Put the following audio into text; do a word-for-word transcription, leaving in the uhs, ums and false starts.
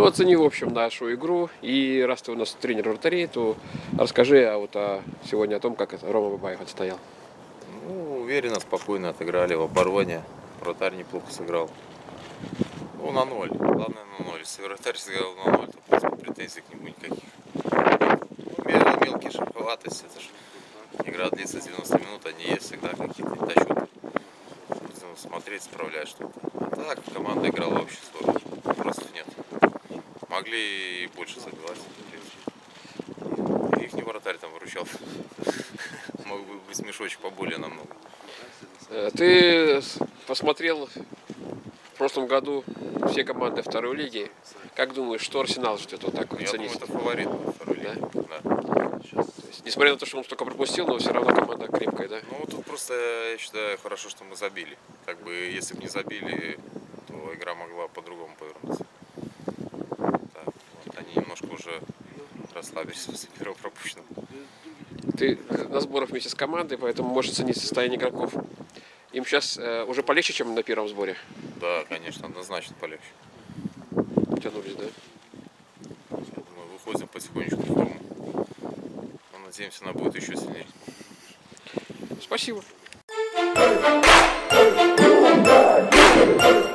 оцени, в общем, нашу игру. И раз ты у нас тренер вратарей, то расскажи а вот о, сегодня о том, как это Рома Бабаев отстоял. Ну, уверенно, спокойно отыграли в обороне. Вратарь неплохо сыграл. Ну, на ноль. Главное, на ноль. Если вратарь сыграл на ноль, то, в принципе, претензий к нему никаких. Ну, мелкие шероховатости. Это же игра длится девяносто минут, они есть всегда какие-то недочеты. Нужно смотреть, справлять что-то. А так, команда играла в общую сторону. Просто нет. Могли и больше забивать. Их не вратарь там выручал. Мог бы быть мешочек поболее намного. Ты посмотрел в прошлом году все команды второй лиги. Как думаешь, что Арсенал ждет вот так? Я думаю, это фаворит второй лиги. Да? Да. То есть, несмотря на то, что он столько пропустил, но все равно команда крепкая, да? Ну тут просто, я считаю, хорошо, что мы забили. Как бы, если бы не забили, то игра могла по-другому повернуться. Так, вот, они немножко уже расслабились после первого пропущенного. Ты на сборах вместе с командой, поэтому можешь оценить состояние игроков. Им сейчас э, уже полегче, чем на первом сборе? Да, конечно, однозначно полегче. Тянулись, да? Я думаю, выходим потихонечку в форму. Но надеемся, она будет еще сильнее. Спасибо.